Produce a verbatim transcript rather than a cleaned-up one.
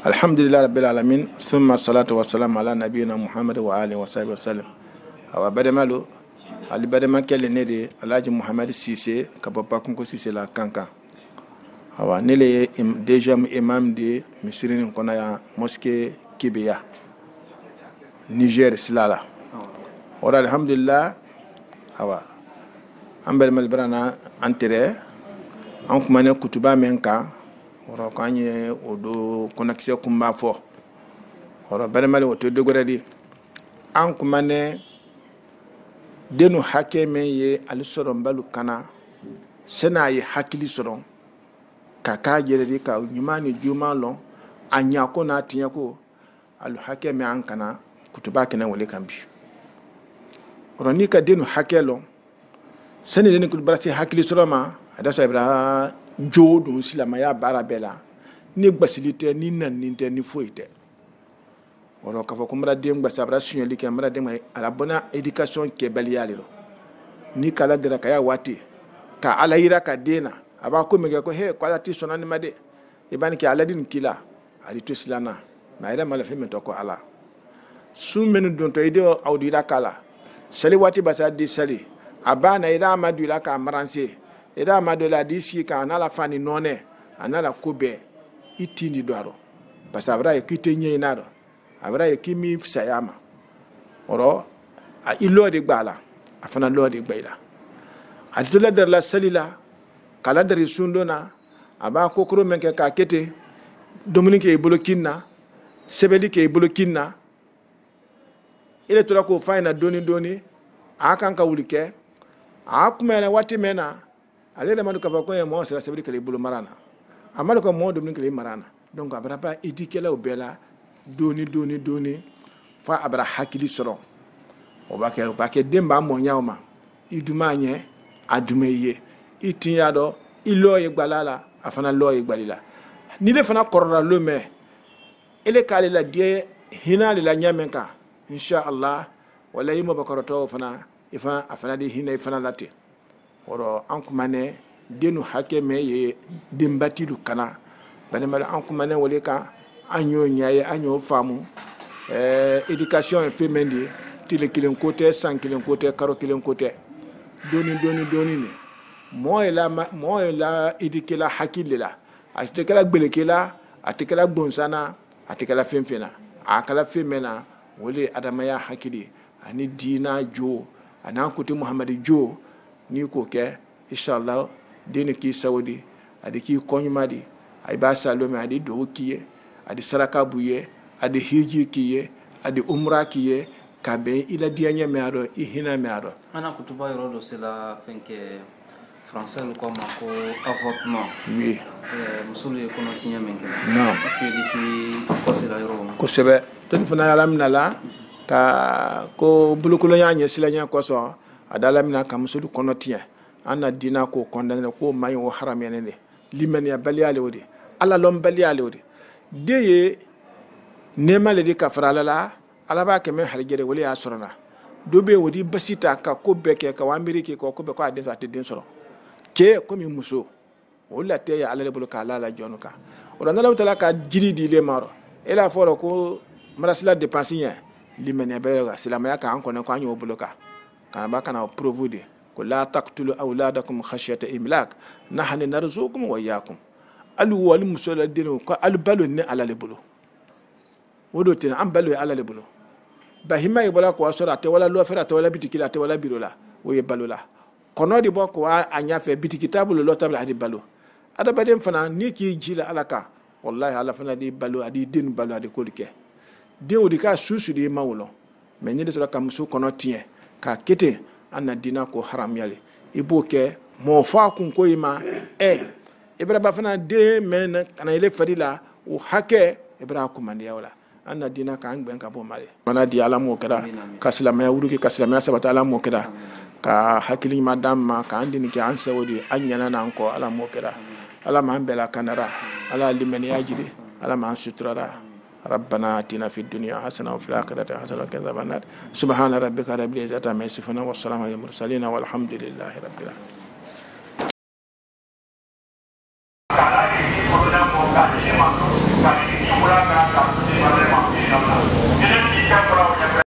alhamdulillah rabbil alamin thumma salatu wassalamu ala nabiyina Muhammad wa alihi wa sahbihi wasallam. Awa badamalo ali badama kele ne de Alhaji Muhammad Cissé ka bɔ Bakunko Cissé la kankan. Awa ne le ye déjà imam de misiri nin kɔnɔ yan mosquée Kibeya Niger silala. Ora alhamdulillah awa an balimal barana an tere an kuma ne kutuba men kan ora kan ye o do connexion kumba fo ora balimal o to dogoradi an kuma ne denu hake men ye ali soron balu kana sena ye hakili soron kaka jere ka nyumani juma lon anya ko na tinya ko alu hake men an kana kutuba kenan wale kan bi ora ni ka denu hake lon sani denu kutuba ci hakili soron ma ada so ibra jodo silama ya barabela ni gbasilite ni nan ni te ni foite oro ka fo kumra dem gbasabra sunyeli ke mra dem ala bona education ke baliyali lo ni kala dira ka ya wati ka ala yira ka dena aba ko mege ko he ko ati sonani made ibani ke ala din kila ali to silana na ira mala femme to ko ala su menu don to ide awdira kala sali wati basa di sali abana ira madu la ka maranse ira madu la di si ka na la fani none anala kobe itini doaro basabra e kitenye inado abra ye kimi sayama oro a ilo de gbala afana lo de gbaila adula der la salila kala der sundona aba kokoro menke ka kete dominique e bolokinna sebeli ke bolokinna ile tura ko faina doni doni akan ka wulike akumene wati mena ale de manuka ko e mo sera sebeli ke bolo marana amalo ko mo dominique le marana donc abra ba edikela obela doni doni doni fa abra hakili soro o ba ke ba ke demba mo nyaoma iduma nye adumeye itinya do ilo ye gbalala afana lo ye gbalila ni le fana korora lo me ele kale la die hina le la nyamenka insha Allah wala yimo bakoroto fana ifa afana di hina ifana lati oro ankumane denu hake me ye dembati du kana banema ankumane wole ka anyo nyaye anyo famu eh éducation féminine tile kilen côté cent kilen côté karo kilen côté doni doni doni ni moy la moy la éduquer la hakile la atikala gbelekela atikala bonsana atikala femfena akala femena wole adamaya hakili ani dina jo ana côté Muhammad jo ni ko ke inshallah deni ki saudi adiki konyumadi ay ba salome adi do kiye adi saraka buye adi hiji kiye adi umra kiye kabe ila dianya meado ihina meado ana kutuba yoro do sela fenke français ko mako avortement oui euh musulu ko no tinya menke non parce que d'ici ko sela yoro ko sebe tan fana alamna la ka ko bulukulo nyanye silanya ko so adalamna ka musulu ko no tinya ana dina ko condamné ko mayo haram yenene limen ya baliyale wodi ala lom baliyale wodi deye nema le di kafara la ala ba ke men harigere wali asorona dobe wodi basita ka ko beke ka wa amerike ko ko be ko adin ati din soro ke ko mi muso wala te ya ala le bulu ka ala la jonuka o dan Allah taala ka jiri di le maro ela foro ko marasila dépensier limene be ga silama ya ka an ko ne ko anyo bulu ka kana ba kana provude ko la taqtulu awladakum khashyata imlak nahnu narzuqukum wa iyyakum alu wal musola dinu ko alu balu ne ala le bulu wodo tin am balu ala le bulu bahima e bola ko asora te wala lo fera te wala bitikila te wala birola wo ye balu la kono di boko anya fe bitikitabu lo tabla hadi balu ada badem fana ni ki jila alaka wallahi ala fana di balu adi din balu adi kolike de wodi ka susu di mawlo me ni de to kam su kono tie ka kete anna dina ko haram yale iboke mo fa kun ko yima e ibra ba fana de men kana ile fadila o hake ibra ko man yawla anna dina ka angben ka bo male mana di ala mo kada kaslama ya wuruki kaslama ya sabata ala mo kada ka hakili madam ka andini ki ansa wodi anyana nan ko ala mo kada ala ma ambela kanara ala limen yajide ala ma sutrara ربنا آتنا في الدنيا حسنة وفي الآخرة حسنة وقنا عذاب النار سبحان ربك رب العزة عما يصفون والسلام على المرسلين والحمد لله رب العالمين Voilà,